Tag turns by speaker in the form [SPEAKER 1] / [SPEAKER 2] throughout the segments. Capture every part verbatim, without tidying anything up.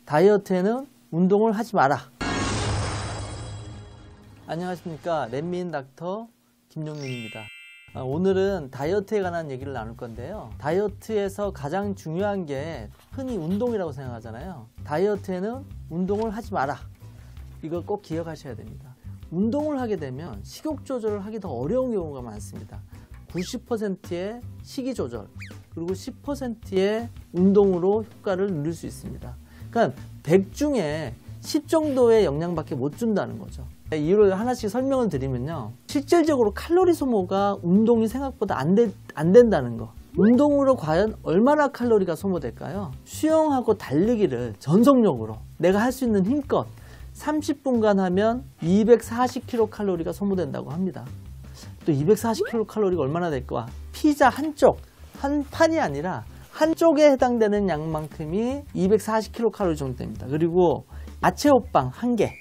[SPEAKER 1] 다이어트에는 운동을 하지 마라. 안녕하십니까, 렛미인 닥터 김용민입니다. 오늘은 다이어트에 관한 얘기를 나눌 건데요. 다이어트에서 가장 중요한 게 흔히 운동이라고 생각하잖아요. 다이어트에는 운동을 하지 마라. 이걸 꼭 기억하셔야 됩니다. 운동을 하게 되면 식욕 조절을 하기 더 어려운 경우가 많습니다. 구십 퍼센트의 식이 조절, 그리고 십 퍼센트의 운동으로 효과를 누릴 수 있습니다. 그러니까 백 중에 십 정도의 영양밖에 못 준다는 거죠. 이유를 하나씩 설명을 드리면요. 실질적으로 칼로리 소모가 운동이 생각보다 안, 되, 안 된다는 거. 운동으로 과연 얼마나 칼로리가 소모될까요? 수영하고 달리기를 전속력으로 내가 할 수 있는 힘껏 삼십 분간 하면 이백사십 킬로칼로리가 소모된다고 합니다. 또 이백사십 킬로칼로리가 얼마나 될까? 피자 한쪽, 한 판이 아니라 한쪽에 해당되는 양만큼이 이백사십 킬로칼로리 정도 됩니다. 그리고 야채호빵 한 개.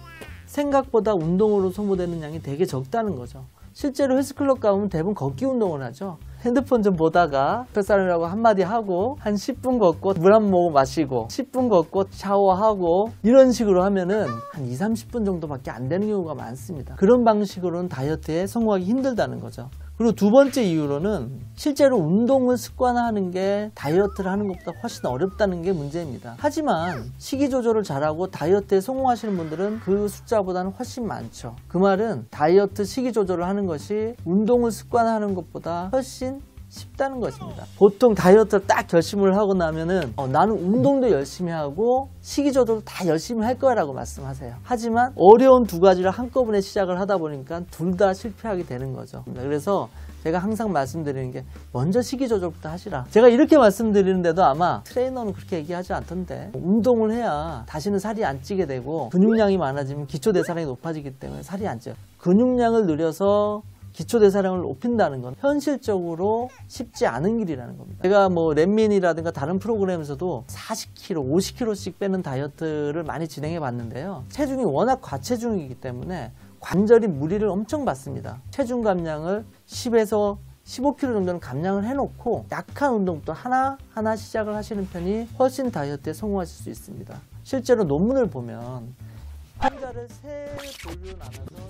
[SPEAKER 1] 생각보다 운동으로 소모되는 양이 되게 적다는 거죠. 실제로 헬스클럽 가보면 대부분 걷기 운동을 하죠. 핸드폰 좀 보다가 뱃살이라고 한마디 하고 한 십 분 걷고 물 한 모금 마시고 십 분 걷고 샤워하고 이런 식으로 하면은 한 이삼십 분 정도밖에 안 되는 경우가 많습니다. 그런 방식으로는 다이어트에 성공하기 힘들다는 거죠. 그리고 두 번째 이유로는 실제로 운동을 습관화하는 게 다이어트를 하는 것보다 훨씬 어렵다는 게 문제입니다. 하지만 식이 조절을 잘하고 다이어트에 성공하시는 분들은 그 숫자보다는 훨씬 많죠. 그 말은 다이어트 식이 조절을 하는 것이 운동을 습관화하는 것보다 훨씬 쉽다는 것입니다. 보통 다이어트를 딱 결심을 하고 나면은 어, 나는 운동도 열심히 하고 식이 조절도 다 열심히 할 거라고 말씀하세요. 하지만 어려운 두 가지를 한꺼번에 시작을 하다 보니까 둘 다 실패하게 되는 거죠. 그래서 제가 항상 말씀드리는 게 먼저 식이 조절부터 하시라. 제가 이렇게 말씀드리는데도 아마 트레이너는 그렇게 얘기하지 않던데, 운동을 해야 다시는 살이 안 찌게 되고 근육량이 많아지면 기초대사량이 높아지기 때문에 살이 안 쪄요. 근육량을 늘려서 기초대사량을 높인다는 건 현실적으로 쉽지 않은 길이라는 겁니다. 제가 뭐 렛민이라든가 다른 프로그램에서도 사십 킬로그램, 오십 킬로그램씩 빼는 다이어트를 많이 진행해 봤는데요. 체중이 워낙 과체중이기 때문에 관절이 무리를 엄청 받습니다. 체중 감량을 십에서 십오 킬로그램 정도는 감량을 해놓고 약한 운동부터 하나하나 시작을 하시는 편이 훨씬 다이어트에 성공하실 수 있습니다. 실제로 논문을 보면 환자를 세 부류로 나눠서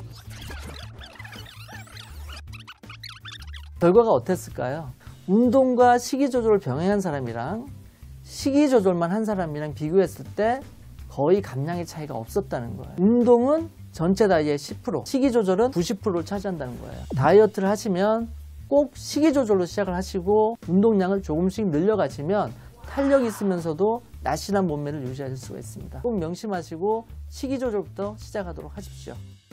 [SPEAKER 1] 결과가 어땠을까요? 운동과 식이 조절을 병행한 사람이랑 식이 조절만 한 사람이랑 비교했을 때 거의 감량의 차이가 없었다는 거예요. 운동은 전체 다이어트의 십 퍼센트, 식이 조절은 구십 퍼센트를 차지한다는 거예요. 다이어트를 하시면 꼭 식이 조절로 시작을 하시고 운동량을 조금씩 늘려가시면 탄력이 있으면서도 날씬한 몸매를 유지하실 수가 있습니다. 꼭 명심하시고 식이 조절부터 시작하도록 하십시오.